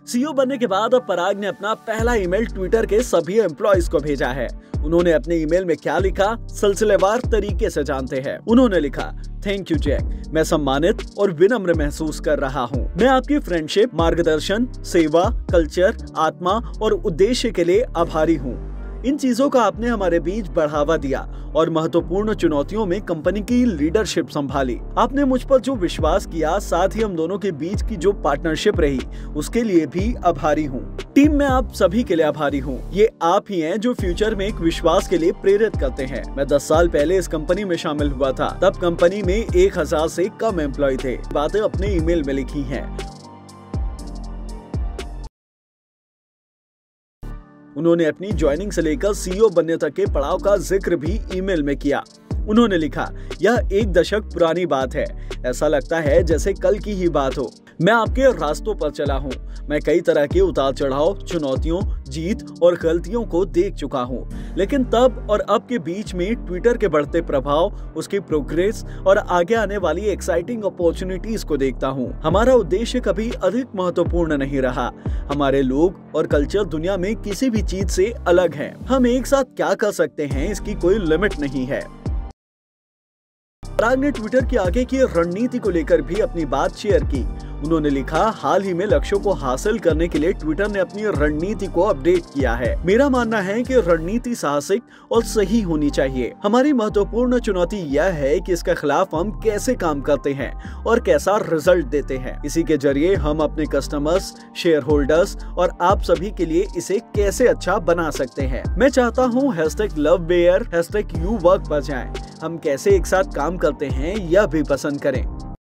CEO बनने के बाद अब पराग ने अपना पहला ईमेल ट्विटर के सभी एम्प्लॉइज को भेजा है। उन्होंने अपने ईमेल में क्या लिखा, सिलसिलेवार तरीके से जानते हैं। उन्होंने लिखा, थैंक यू जैक, मैं सम्मानित और विनम्र महसूस कर रहा हूँ। मैं आपकी फ्रेंडशिप, मार्गदर्शन, सेवा, कल्चर, आत्मा और उद्देश्य के लिए आभारी हूँ। इन चीजों का आपने हमारे बीच बढ़ावा दिया और महत्वपूर्ण चुनौतियों में कंपनी की लीडरशिप संभाली। आपने मुझ पर जो विश्वास किया, साथ ही हम दोनों के बीच की जो पार्टनरशिप रही, उसके लिए भी आभारी हूँ। टीम में आप सभी के लिए आभारी हूँ। ये आप ही हैं जो फ्यूचर में एक विश्वास के लिए प्रेरित करते हैं। मैं 10 साल पहले इस कंपनी में शामिल हुआ था। तब कंपनी में 1000 से कम एम्प्लॉय थे। बातें अपने ईमेल में लिखी हैं। उन्होंने अपनी ज्वाइनिंग से लेकर सीईओ बनने तक के पड़ाव का जिक्र भी ईमेल में किया। उन्होंने लिखा, यह 1 दशक पुरानी बात है। ऐसा लगता है जैसे कल की ही बात हो। मैं आपके रास्तों पर चला हूँ। मैं कई तरह के उतार चढ़ाव, चुनौतियों, जीत और गलतियों को देख चुका हूँ, लेकिन तब और अब के बीच में ट्विटर के बढ़ते प्रभाव, उसकी प्रोग्रेस और आगे आने वाली एक्साइटिंग अपॉर्चुनिटीज को देखता हूँ। हमारा उद्देश्य कभी अधिक महत्वपूर्ण नहीं रहा। हमारे लोग और कल्चर दुनिया में किसी भी चीज से अलग है। हम एक साथ क्या कर सकते हैं, इसकी कोई लिमिट नहीं है। पराग ने ट्विटर की आगे की रणनीति को लेकर भी अपनी बात शेयर की। उन्होंने लिखा, हाल ही में लक्ष्यों को हासिल करने के लिए ट्विटर ने अपनी रणनीति को अपडेट किया है। मेरा मानना है कि रणनीति साहसिक और सही होनी चाहिए। हमारी महत्वपूर्ण चुनौती यह है कि इसके खिलाफ हम कैसे काम करते हैं और कैसा रिजल्ट देते हैं। इसी के जरिए हम अपने कस्टमर्स, शेयर होल्डर्स और आप सभी के लिए इसे कैसे अच्छा बना सकते हैं। मैं चाहता हूँ #LoveBear, #YouWork पर जाएं। हम कैसे एक साथ काम करते हैं यह भी पसंद करें।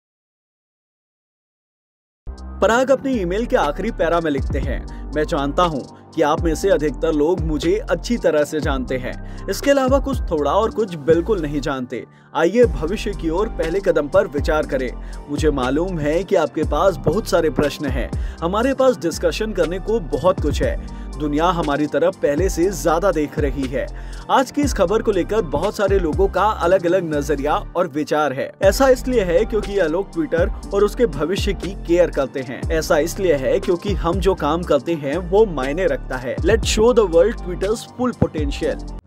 पराग अपने ईमेल के आखिरी पैरा में लिखते हैं, मैं जानता हूं कि आप में से अधिकतर लोग मुझे अच्छी तरह से जानते हैं। इसके अलावा कुछ थोड़ा और कुछ बिल्कुल नहीं जानते। आइए भविष्य की ओर पहले कदम पर विचार करें। मुझे मालूम है कि आपके पास बहुत सारे प्रश्न हैं। हमारे पास डिस्कशन करने को बहुत कुछ है। दुनिया हमारी तरफ पहले से ज्यादा देख रही है। आज की इस खबर को लेकर बहुत सारे लोगों का अलग अलग नजरिया और विचार है। ऐसा इसलिए है क्योंकि यह लोग ट्विटर और उसके भविष्य की केयर करते हैं। ऐसा इसलिए है क्योंकि हम जो काम करते हैं वो मायने रखता है। Let's show the world Twitter's full potential.